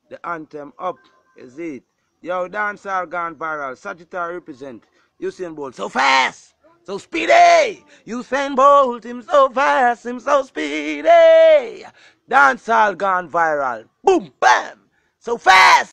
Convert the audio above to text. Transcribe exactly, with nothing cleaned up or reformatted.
The anthem up. Is it? Yo, dancehall gone viral. Sagittarius represent. Usain Bolt. So fast! So speedy! Usain Bolt, him so fast, him so speedy! Dancehall gone viral. Boom, bam! So fast!